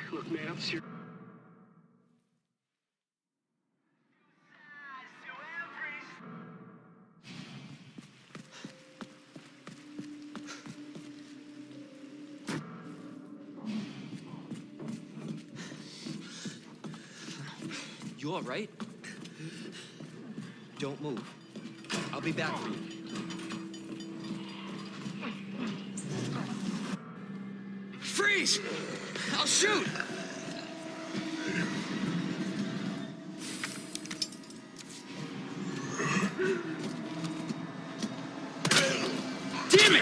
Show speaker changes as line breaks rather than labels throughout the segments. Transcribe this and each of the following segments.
Look, man, I'm serious.
You all right? Don't move. I'll be back for you. Freeze! I'll shoot! Damn it!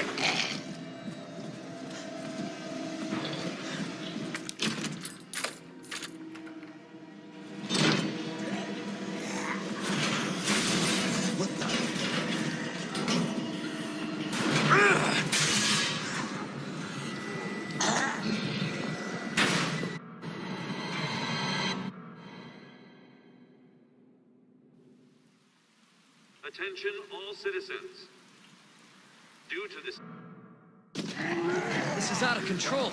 Attention all citizens. Due to this...
This is out of control.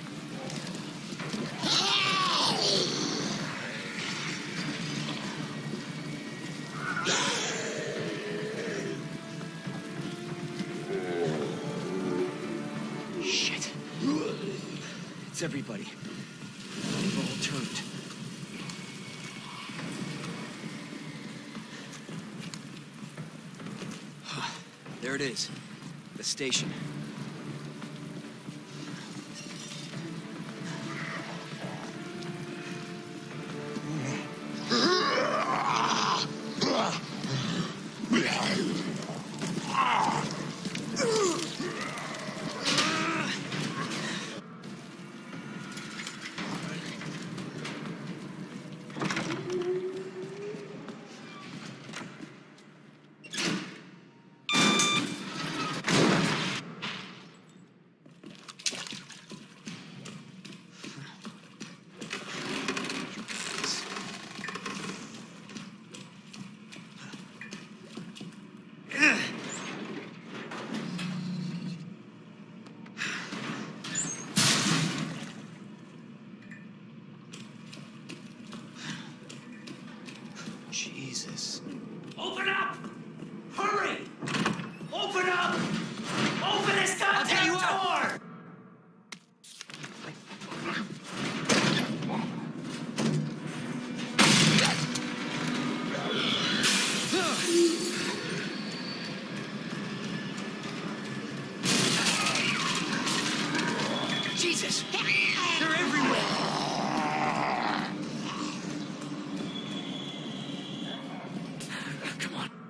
Shit. It's everybody. They've all turned. There it is. The station. Jesus.
Open up! Hurry! Open up! Open this goddamn door!
Jesus! They're everywhere! Come on.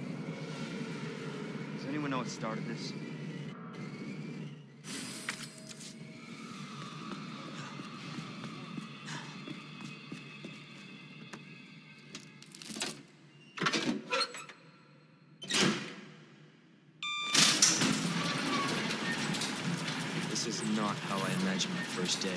Does anyone know what started this? This is not how I imagined my first day.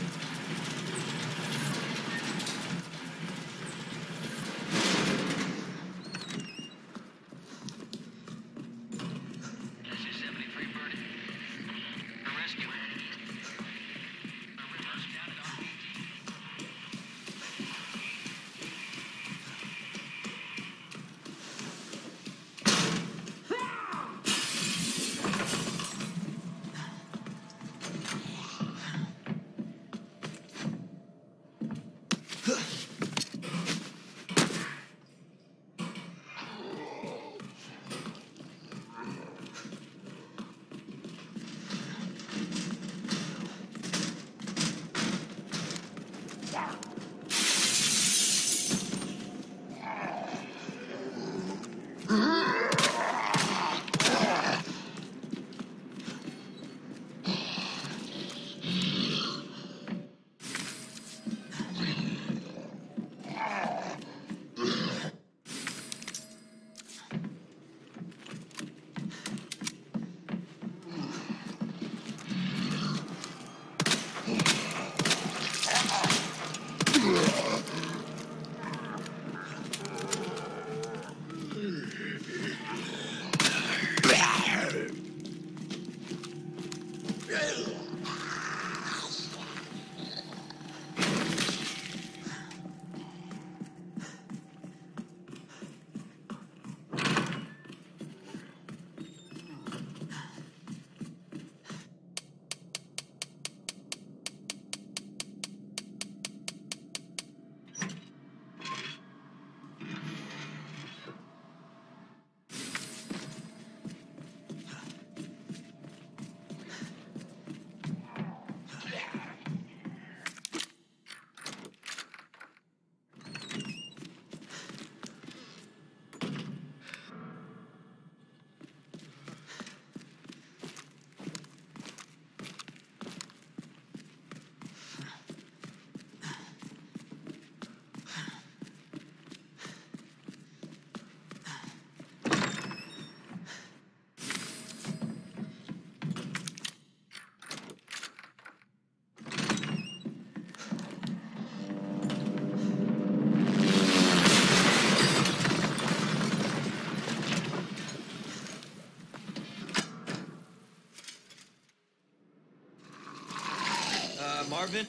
Marvin?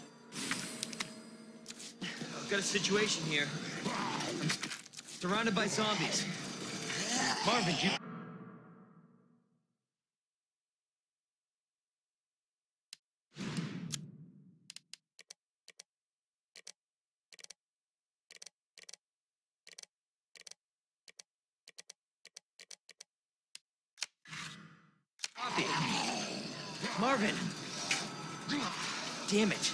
I've got a situation here. I'm surrounded by zombies. Marvin, you... Marvin! Damn it.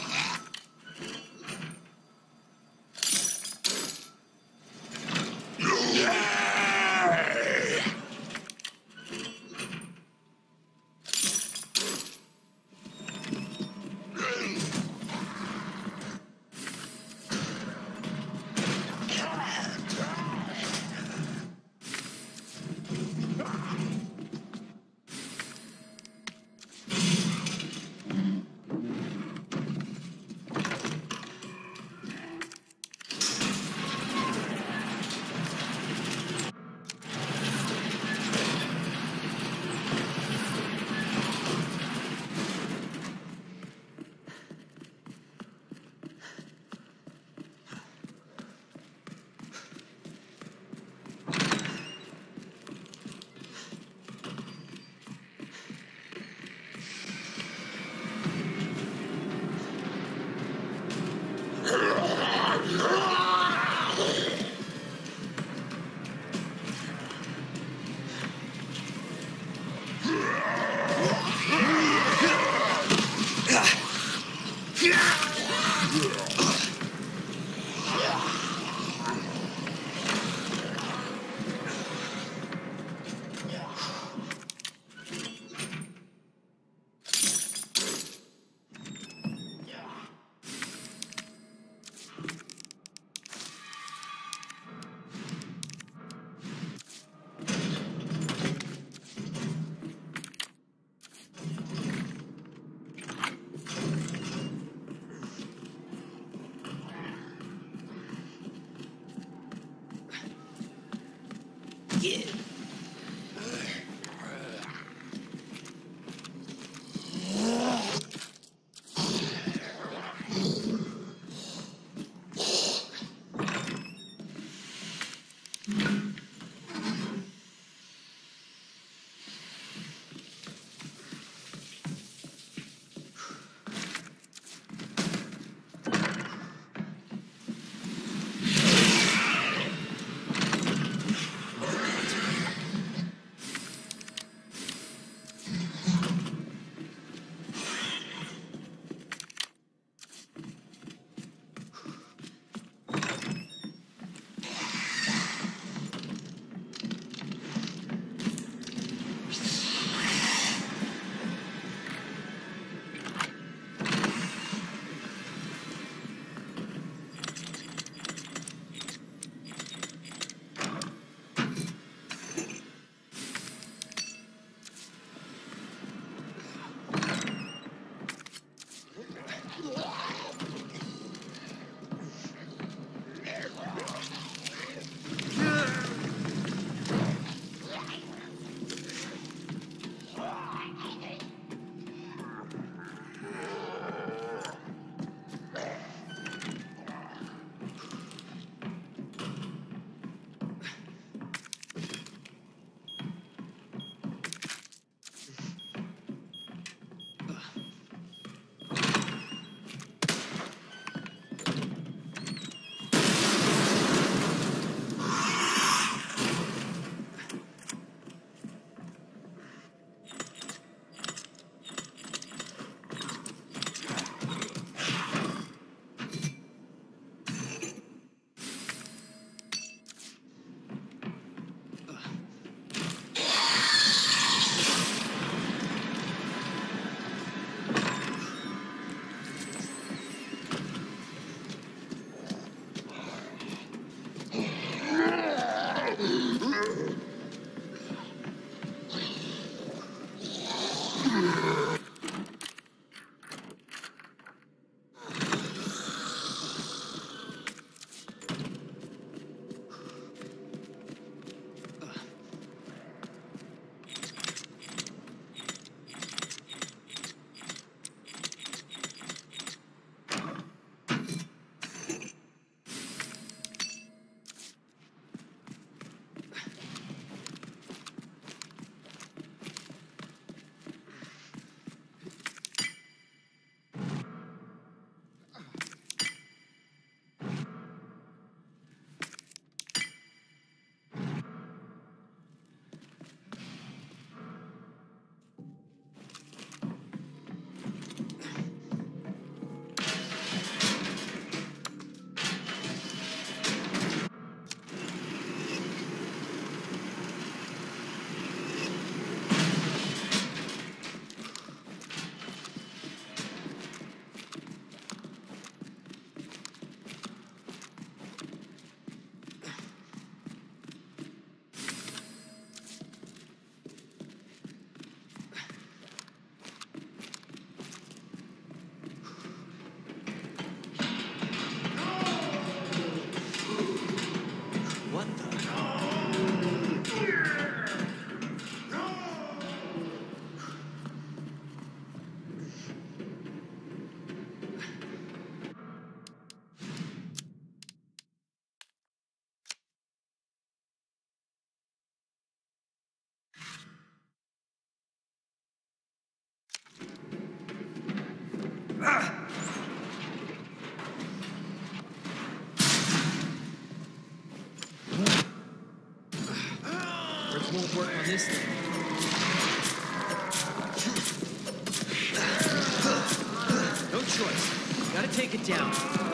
Yeah. work on this thing. No choice. Gotta take it down.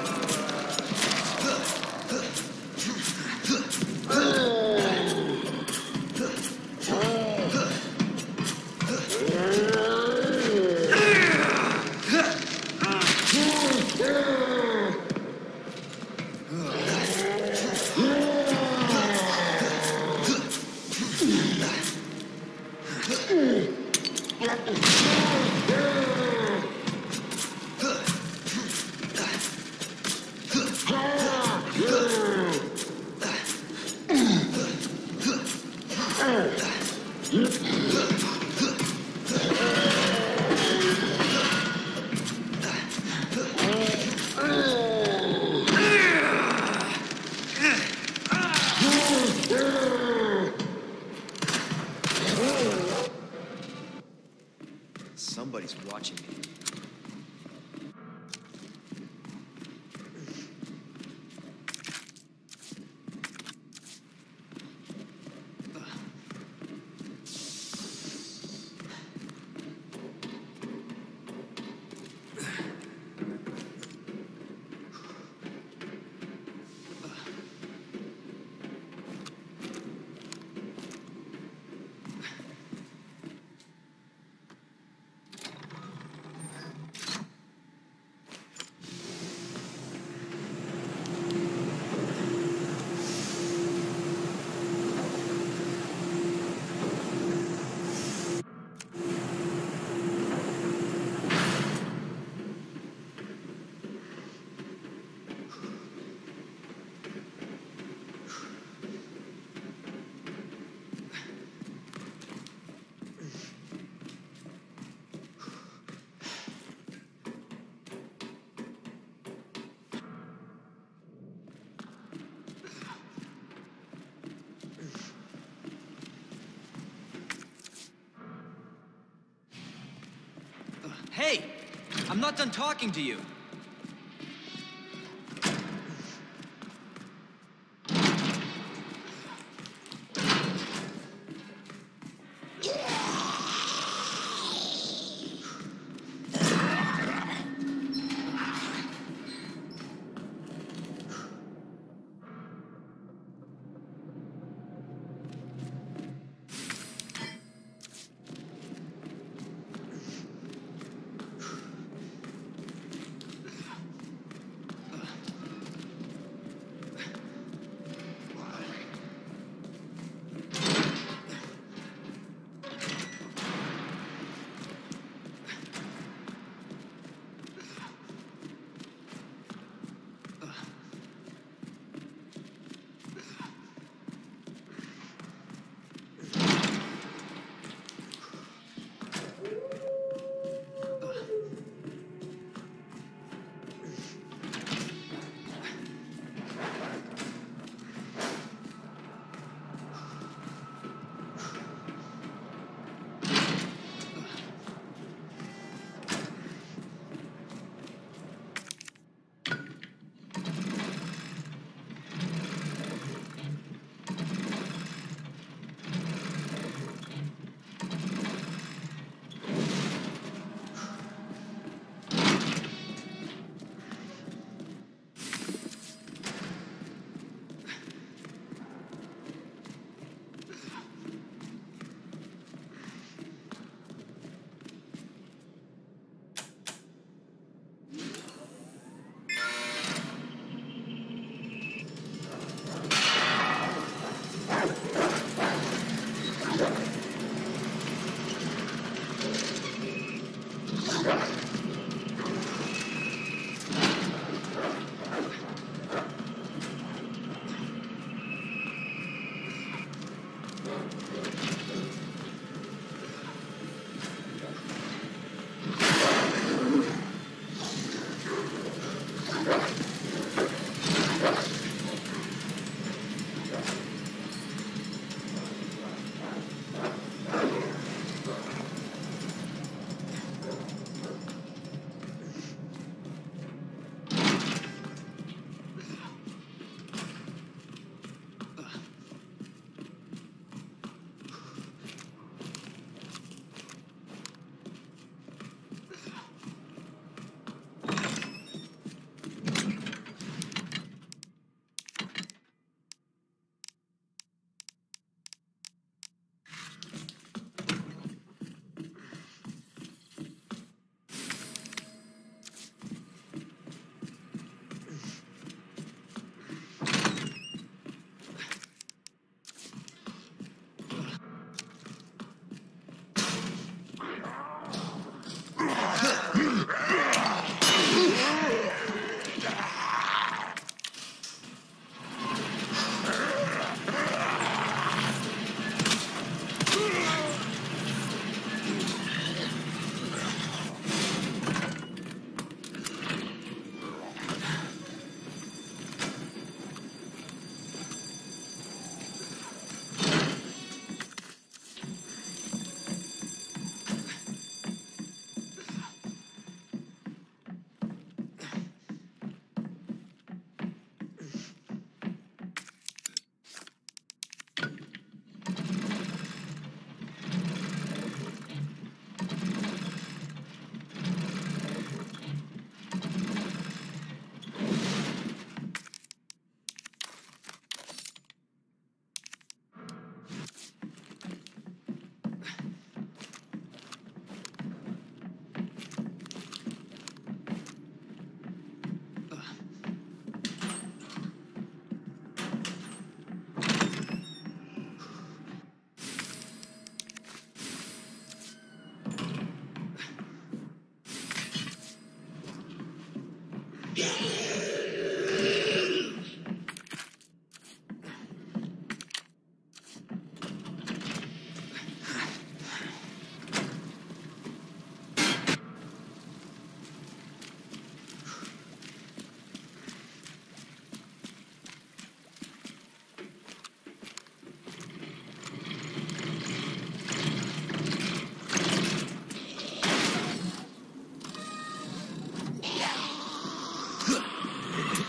Somebody's watching me. Hey! I'm not done talking to you.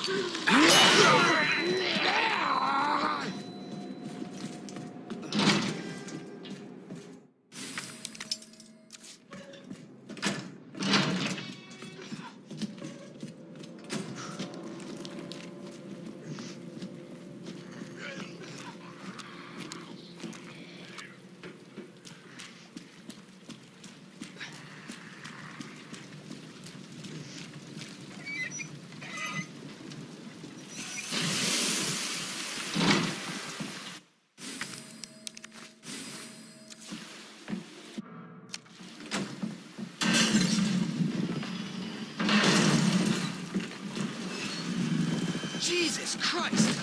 Jesus Christ!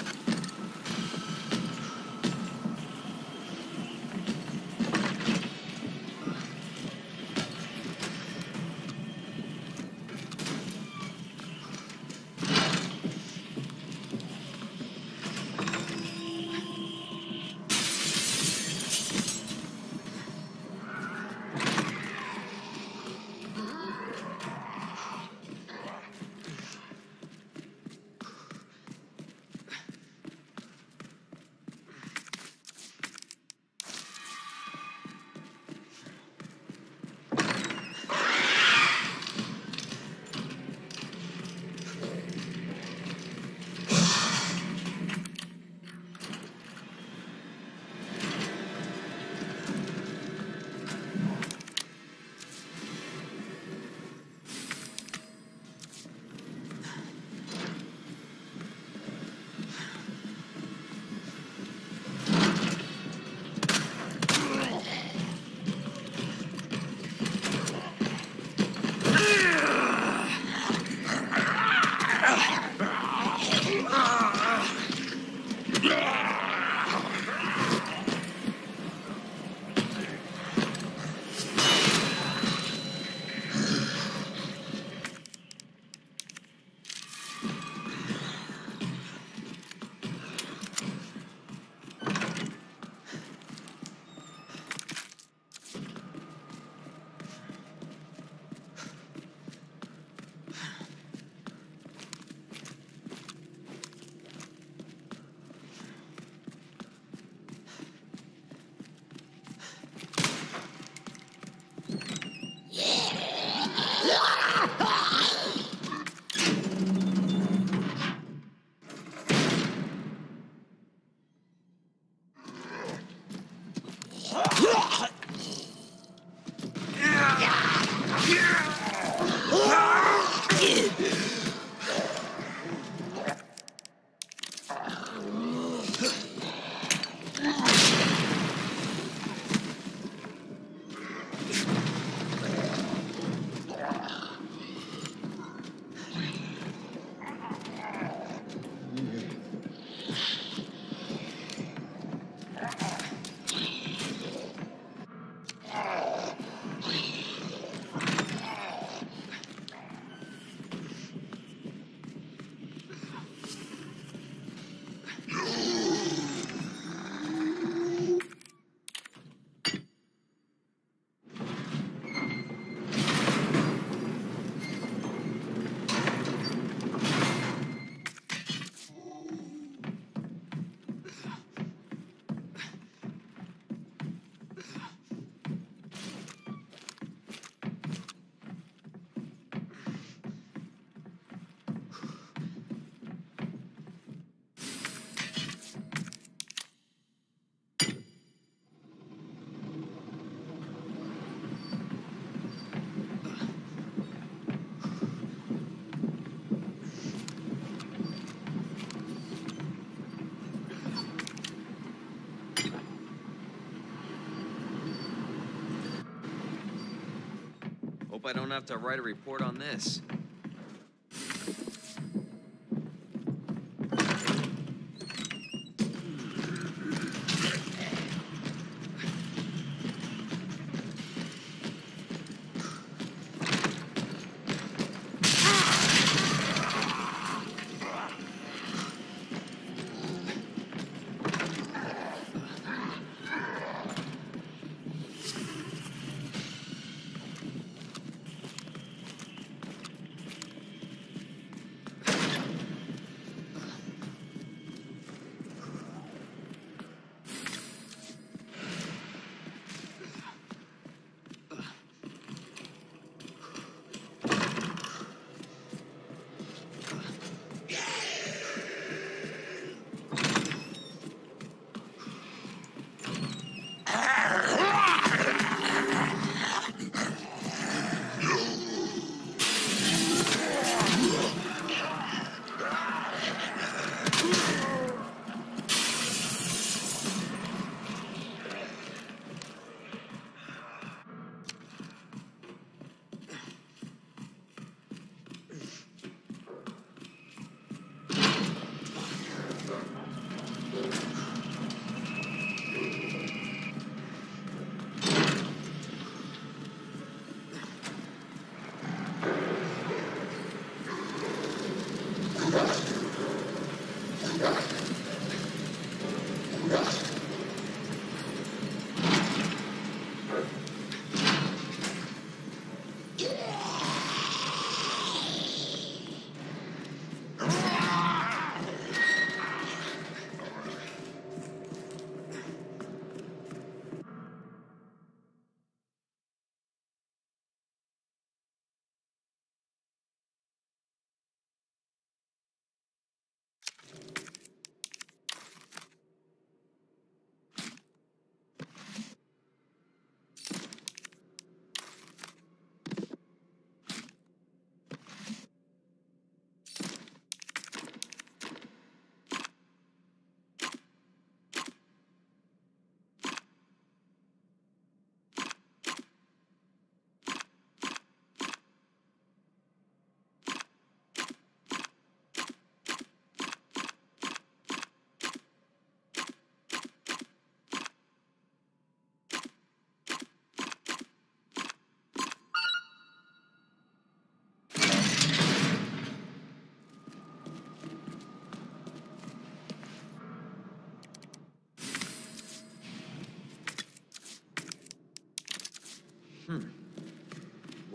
Hope I don't have to write a report on this.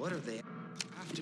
What are they after?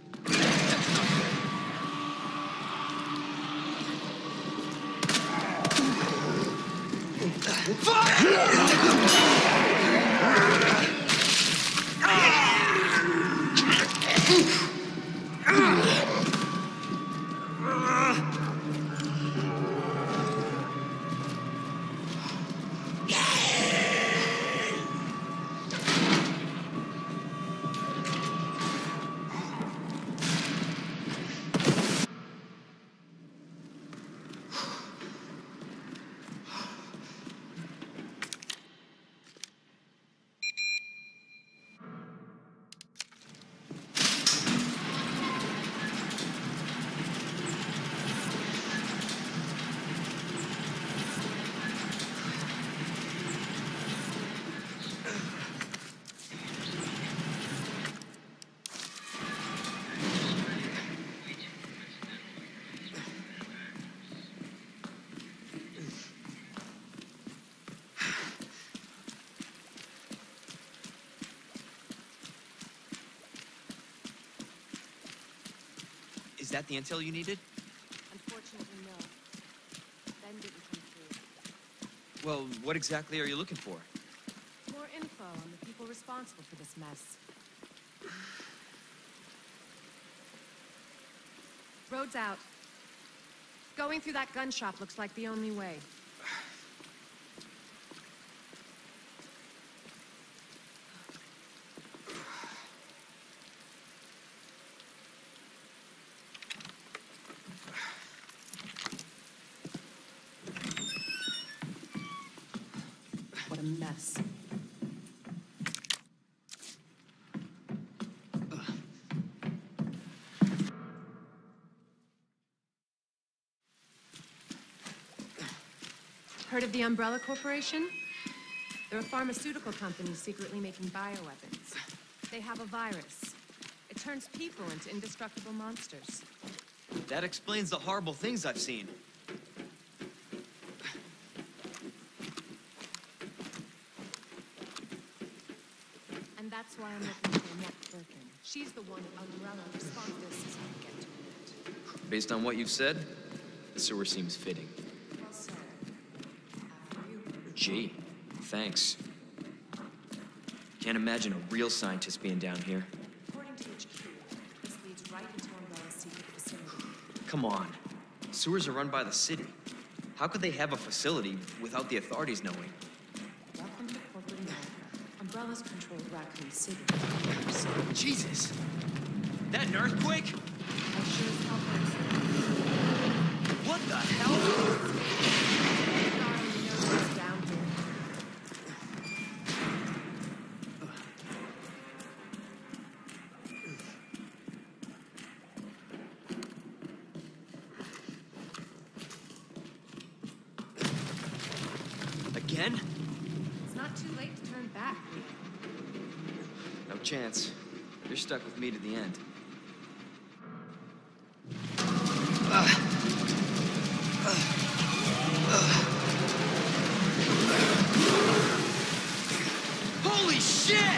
Is that the intel you needed?
Unfortunately, no. Ben didn't come through.
Well, what exactly are you looking for?
More info on the people responsible for this mess. Road's out. Going through that gun shop looks like the only way. What a mess. Heard of the Umbrella Corporation? They're a pharmaceutical company secretly making bioweapons. They have a virus. It turns people into indestructible monsters.
That explains the horrible things I've seen.
And that's why I'm looking for Annette Birkin. She's the one Umbrella responsibilists is how to get to it.
Based on what you've said, the sewer seems fitting.
Well said. After you.
Gee, thanks. Can't imagine a real scientist being down here.
According to HQ, this leads right into Umbrella's secret facility.
Come on. Sewers are run by the city. How could they have a facility without the authorities knowing?
Welcome to corporate America. Umbrella's controlled Raccoon City.
Jesus! That an earthquake?
I sure as hell hope so.
What the hell?
Darling, you know what's down here.
Again?
It's not too late to turn back, Leon.
No chance. You're stuck with me to the end. Holy shit!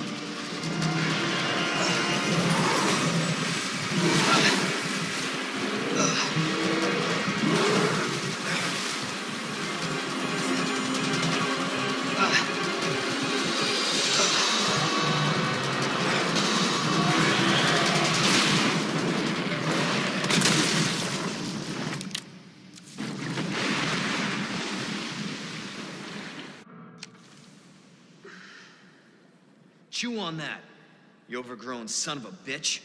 Chew on that, you overgrown son of a bitch.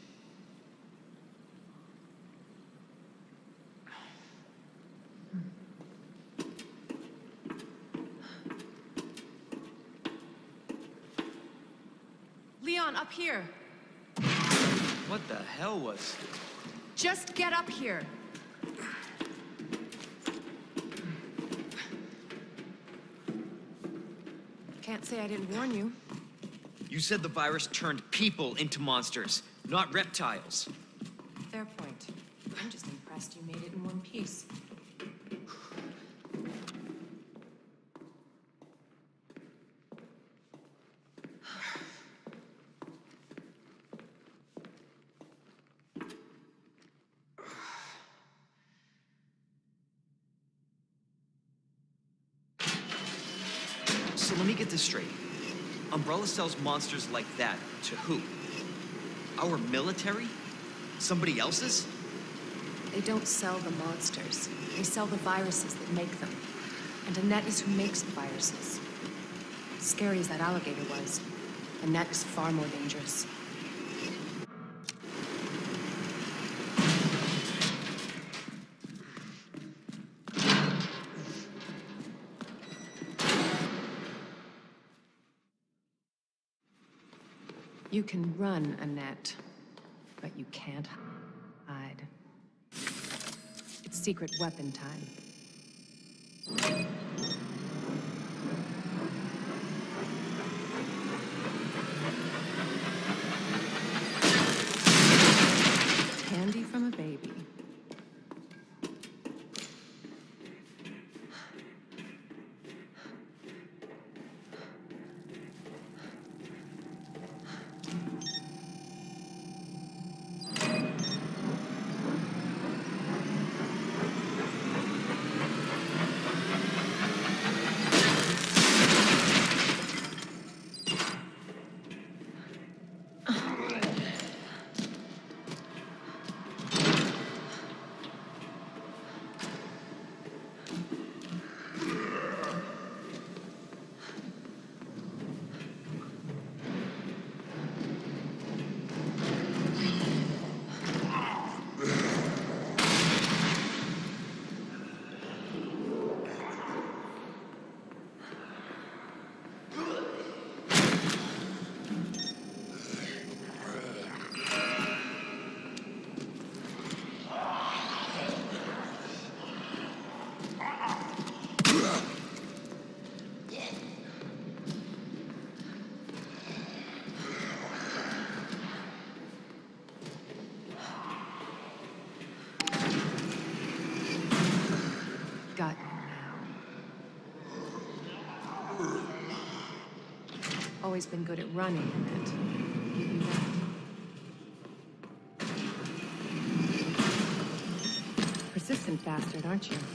Leon, up here.
What the hell was...
Just get up here. Can't say I didn't warn you.
You said the virus turned people into monsters, not reptiles.
Fair point. I'm just impressed you made it in one piece.
So let me get this straight. Umbrella sells monsters like that to who? Our military? Somebody else's?
They don't sell the monsters. They sell the viruses that make them. And Annette is who makes the viruses. As scary as that alligator was, Annette is far more dangerous. You can run, Annette, but you can't hide. It's secret weapon time. Candy from a baby. Got you now. Always been good at running, Annette. You do that. Persistent bastard, aren't you?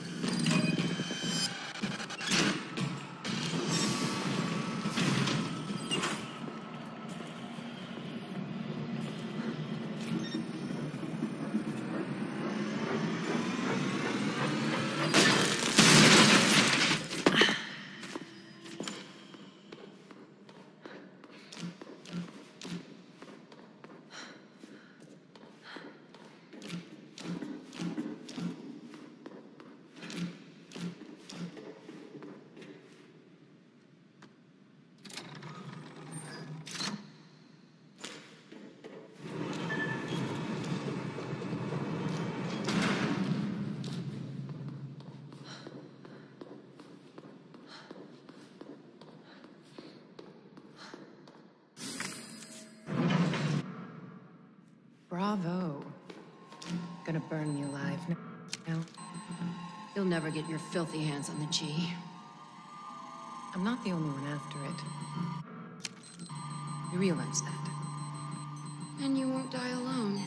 Bravo. Gonna burn me alive now.
You'll never get your filthy hands on the G.
I'm not the only one after it. You realize that?
And you won't die alone.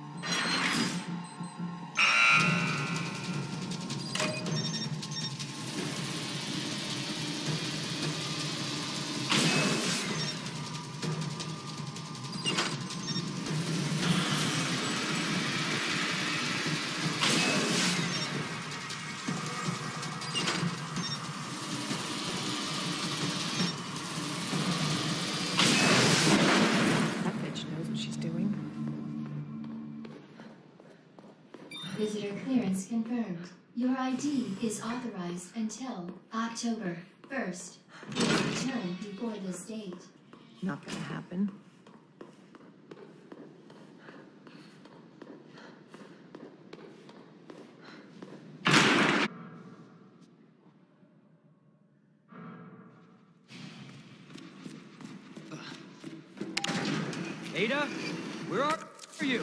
Visitor clearance confirmed. Your ID is authorized until October 1st. Please return before this date.
Not gonna happen.
Ada, where are you?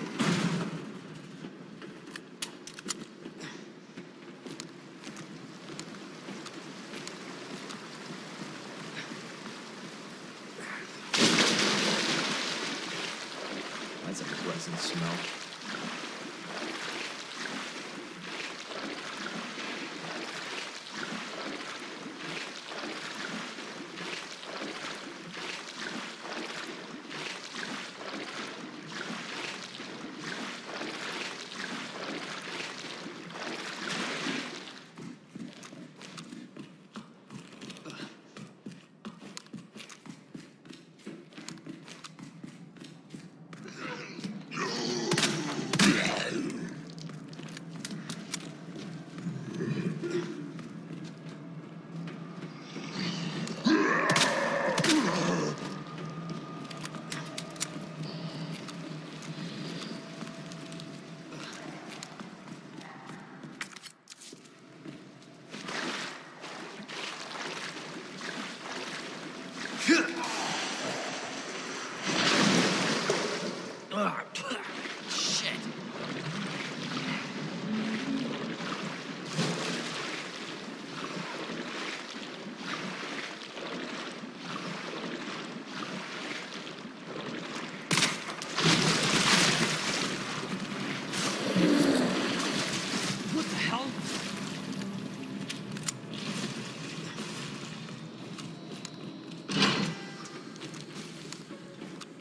That's a pleasant smell.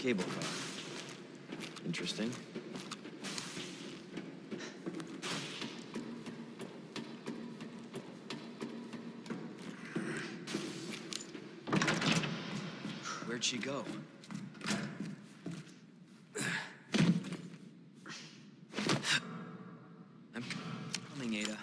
cable car. Interesting. Where'd she go? I'm coming, Ada.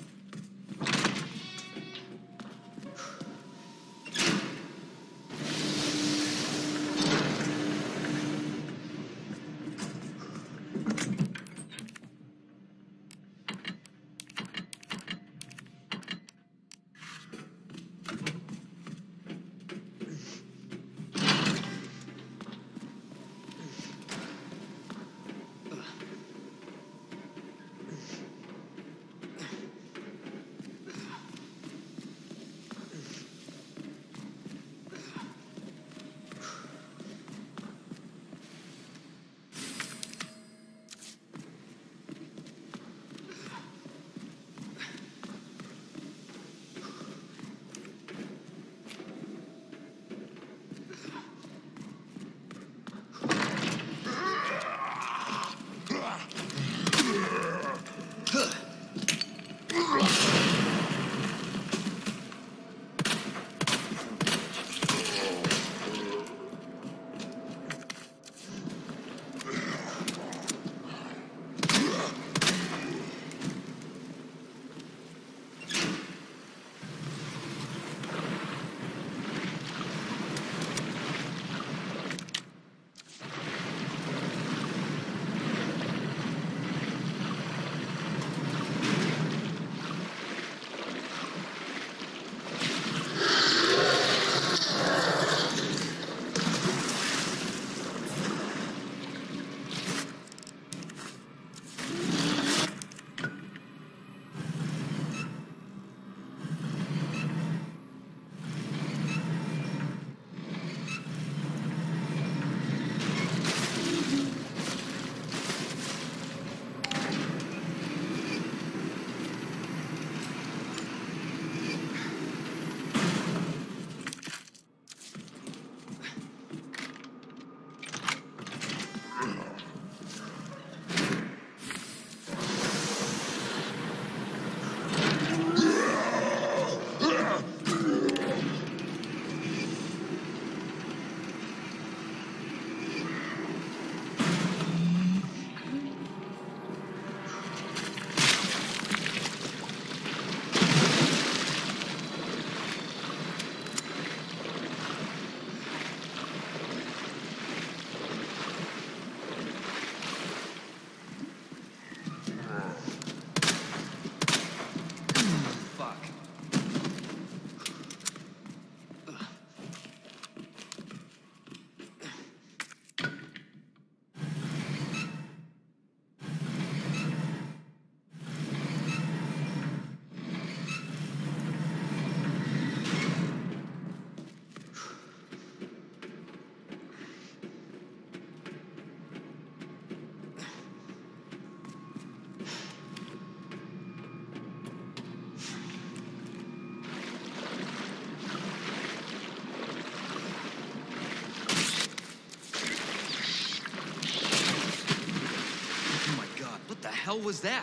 hell was that?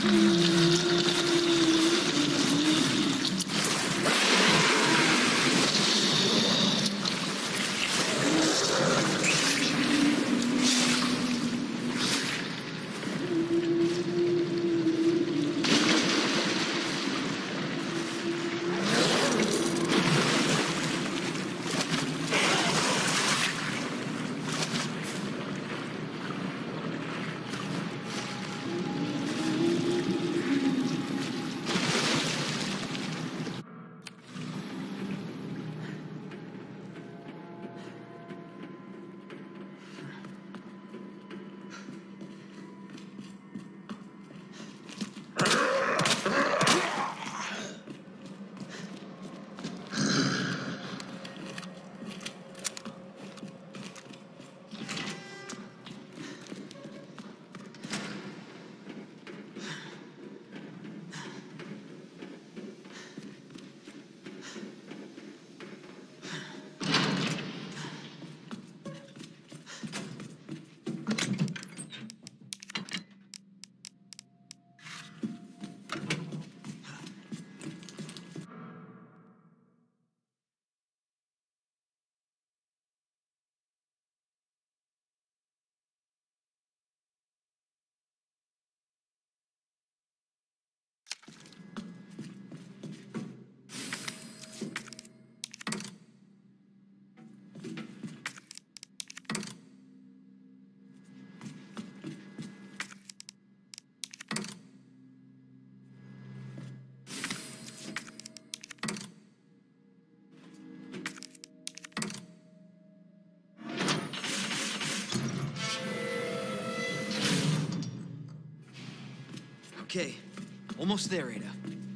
Okay, almost there, Ada.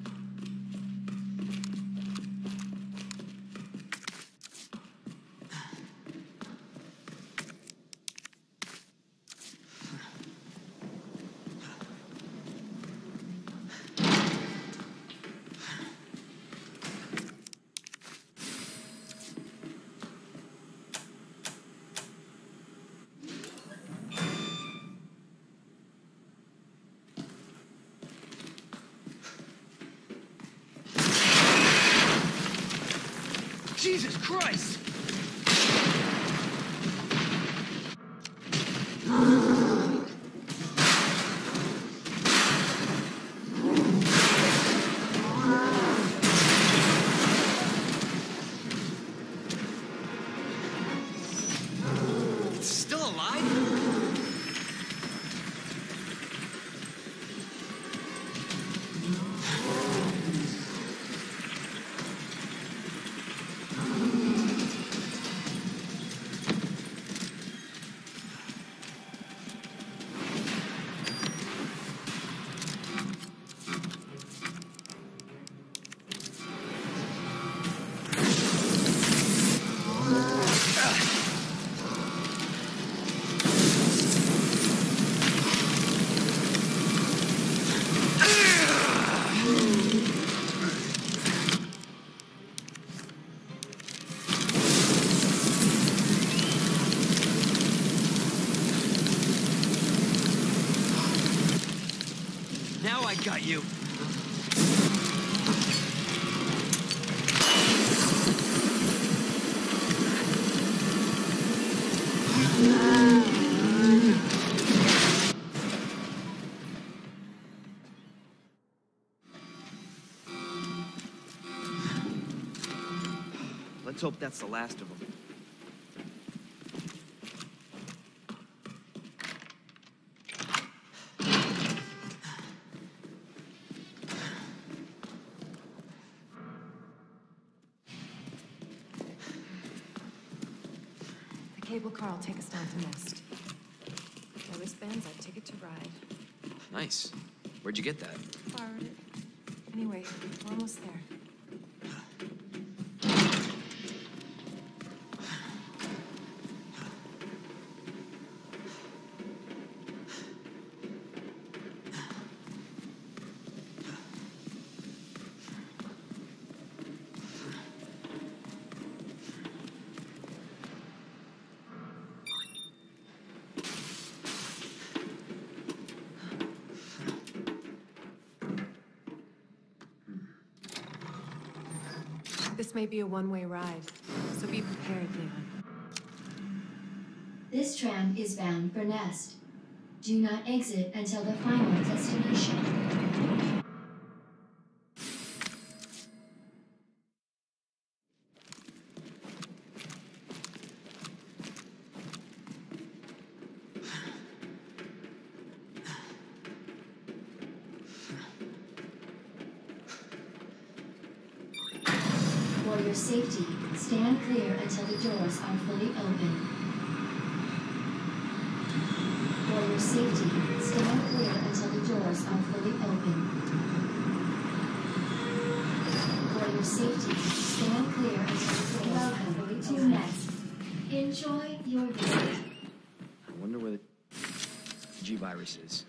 Jesus Christ! It's still alive? Now I got you. Let's hope that's the last of them.
The cable car will take us down to Nest. My wristbands, I take it to ride.
Nice. Where'd you get that?
Borrowed it. Anyway, we're almost there. This may be a one-way ride, so be prepared, Leon.
This tram is bound for Nest. Do not exit until the final destination. For your safety, stand clear until the doors are fully open. For your safety, stand clear until the doors are fully open. For your safety, stand clear until the doors are fully open. To Nest. Enjoy your visit.
I wonder where the G-Virus is.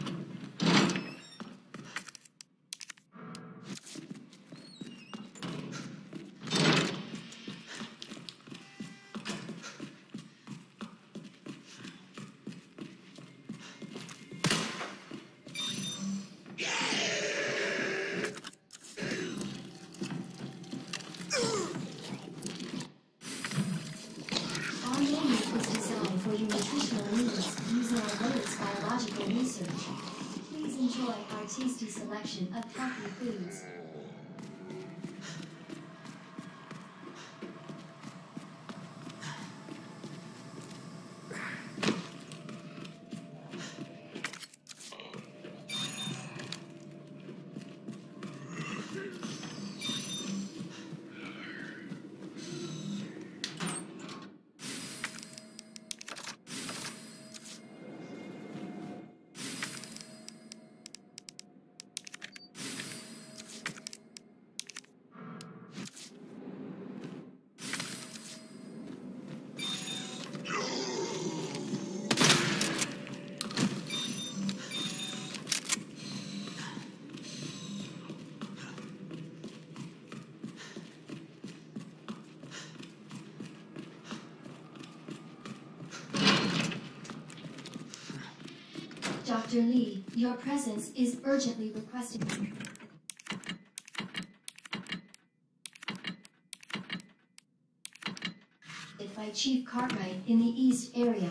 Our menu is designed for your nutritional needs using our latest biological research. Please enjoy our tasty selection of healthy foods. Dr. Lee, your presence is urgently requested. By Chief Cartwright in the East area.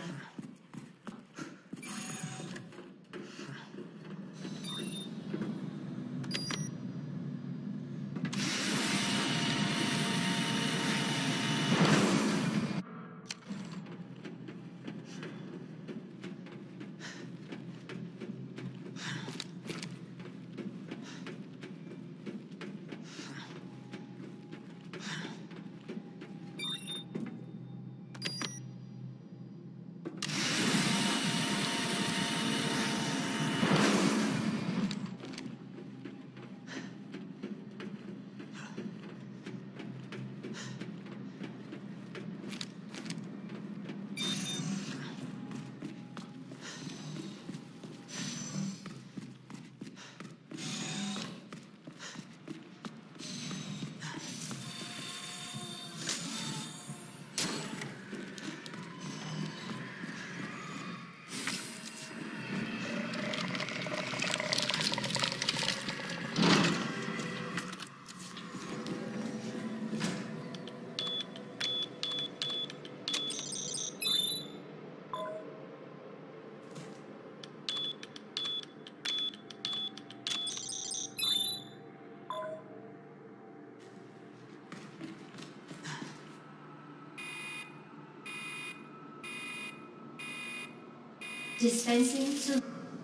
Dispensing to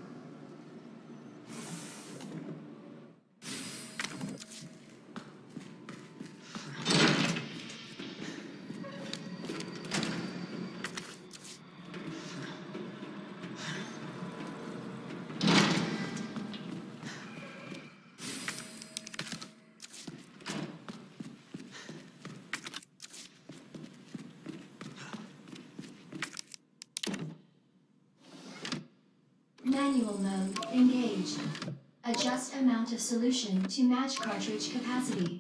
manual mode engaged. Adjust amount of solution to match cartridge capacity.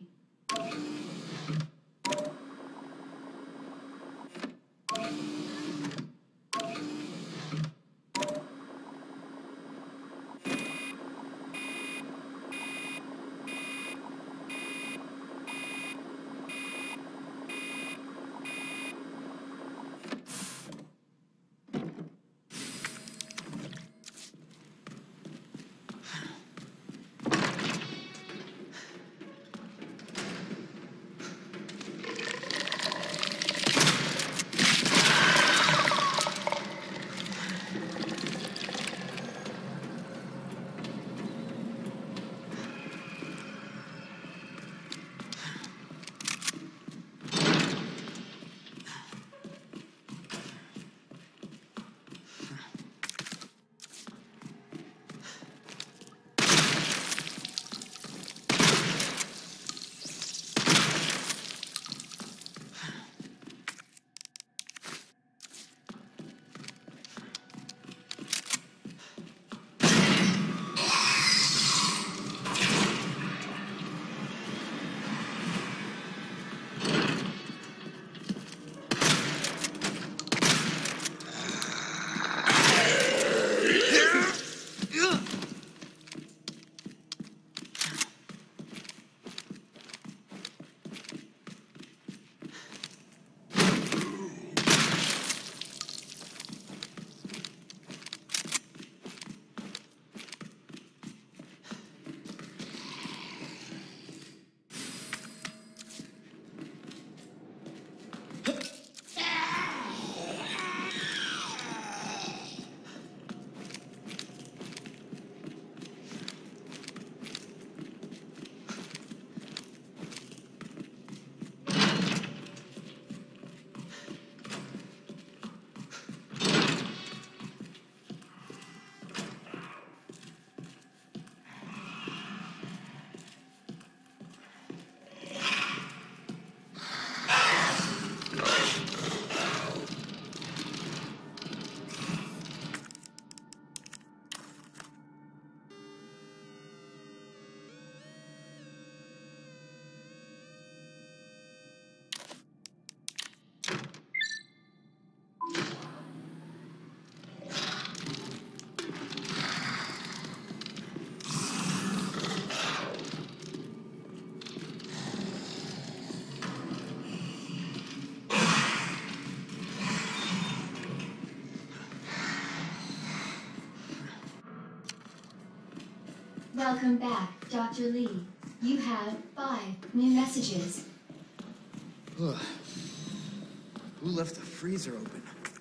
Welcome back, Dr. Lee. You have 5 new messages.
Ugh. Who left the freezer open?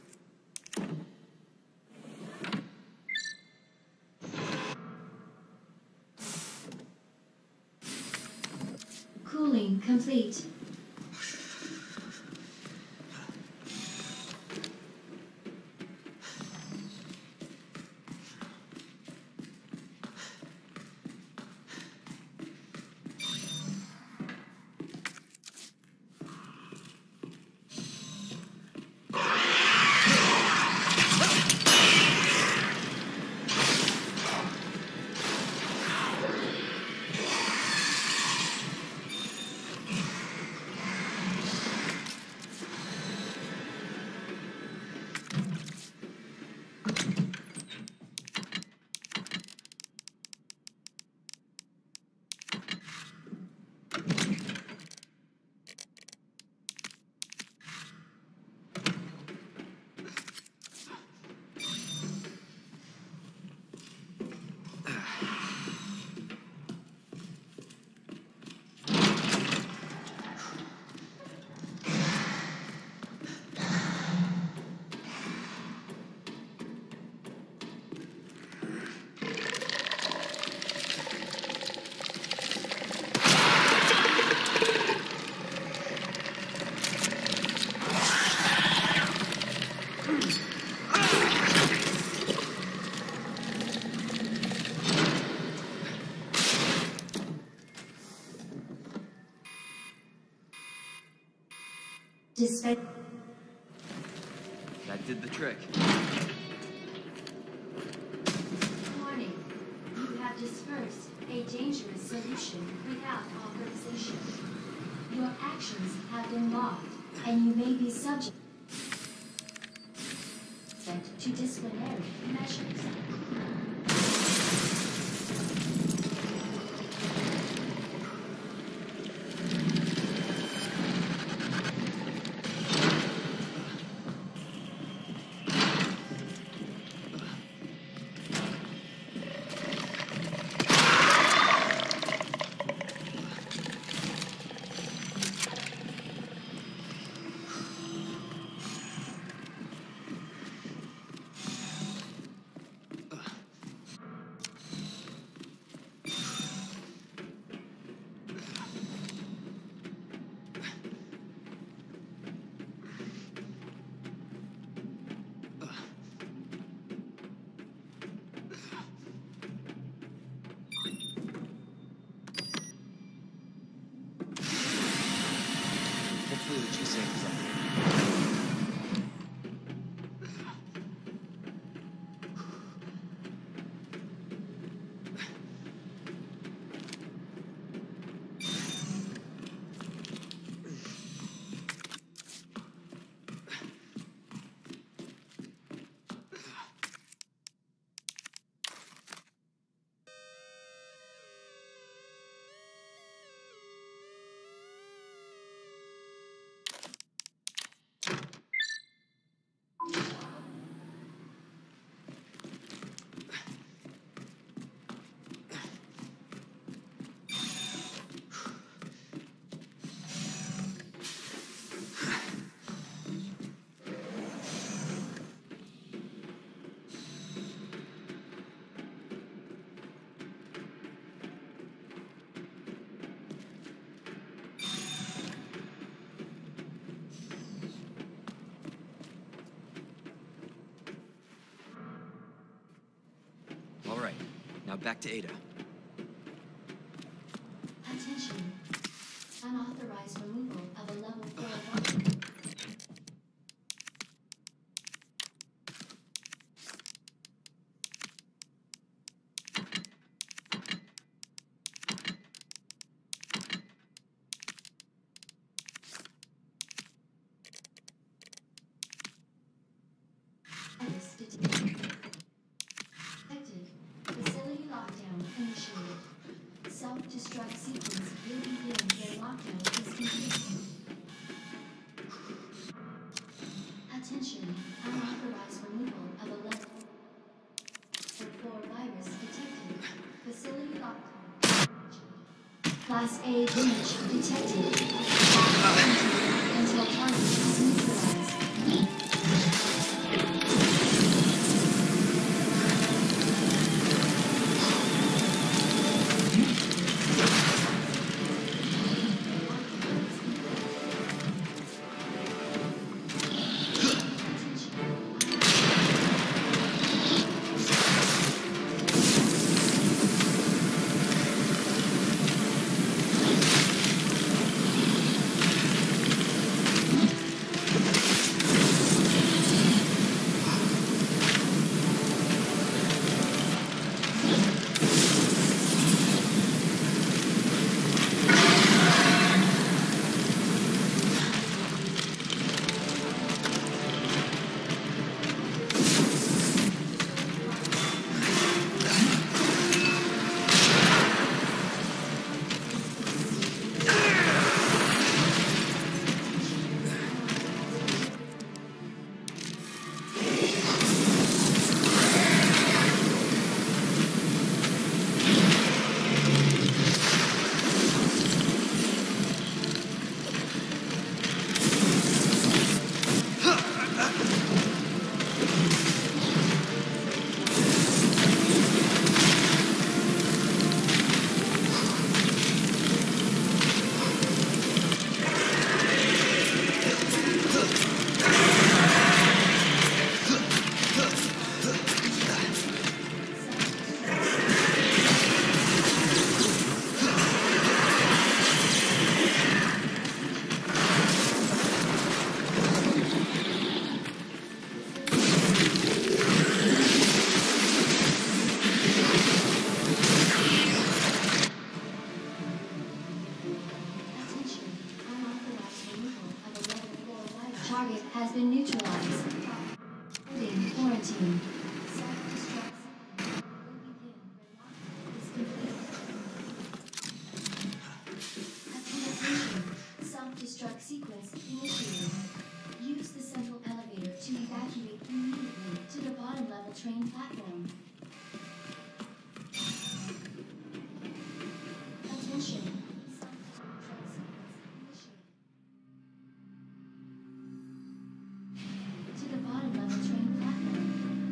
Cooling complete. Despite
That did the trick.
warning, you have dispersed a dangerous solution without authorization. Your actions have been logged, and you may be subject to disciplinary measures.
Hopefully the G sample's up. All right, now back to Ada.
Attention. Unauthorized removal of a level 4 weapon. Status detected. Facility lockdown initiated. Self-destruct sequence will begin when lockdown is completed. Attention, unauthorized removal of a level 4 virus detected. Facility lockdown. Class A breach detected. Until target is neutralized. Target has been neutralized. Ending quarantine. Self-destruct will begin when lockdown is complete. Attention. Self-destruct sequence initiated. Use the central elevator to evacuate immediately to the bottom level train platform. Attention. To the bottom level train platform.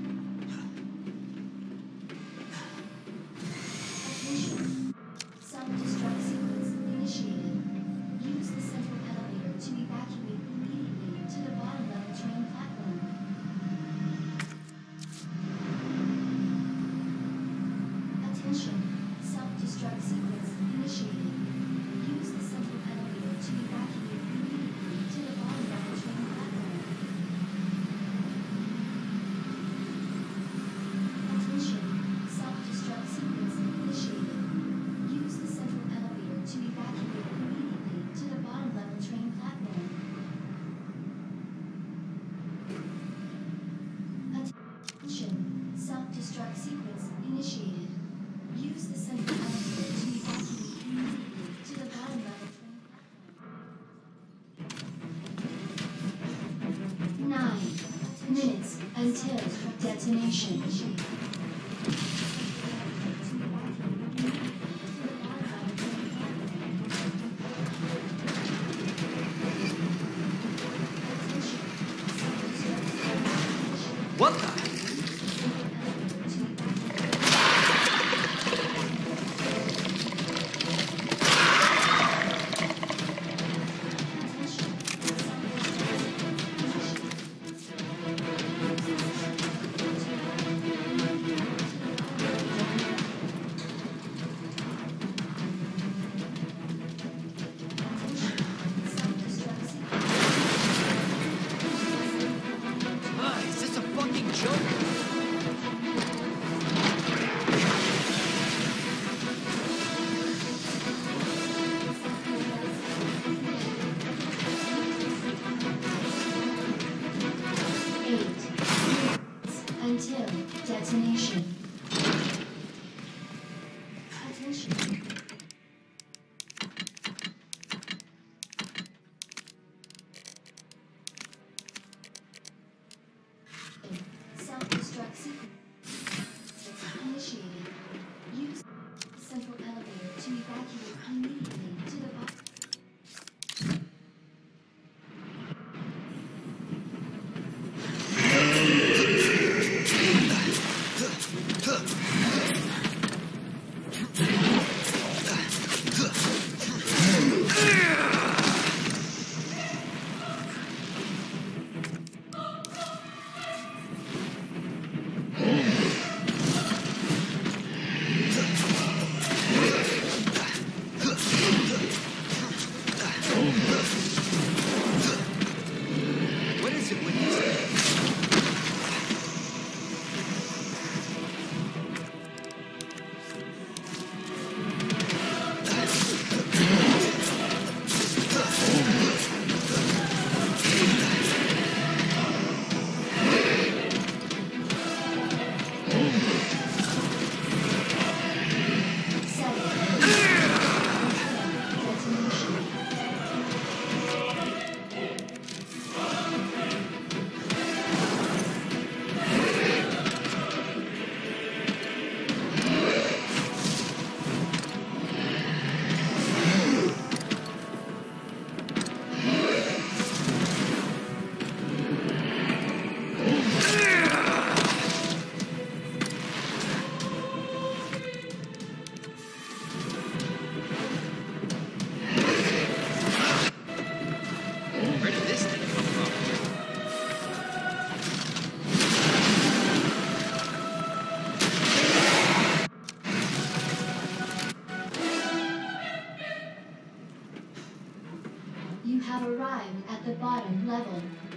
Attention. Self-destruct sequence initiated. Use the central elevator to evacuate immediately to the bottom level train platform. Attention. Self-destruct sequence initiated. Use the central elevator to evacuate immediately to the bottom level train platform. Attention. Self-destruct sequence initiated. Use the central elevator to evacuate immediately to the bottom level train platform. Attention. Self-destruct sequence initiated. Use the central elevator to evacuate immediately to the bottom level train platform. 9 minutes until detonation.
What the? Is this a fucking joke?
Until detonation. Attention. Self-destruct sequence initiated. Use central elevator to evacuate immediately to the bottom.
What is it with these things? Where did this thing come from?
You have arrived at the bottom level.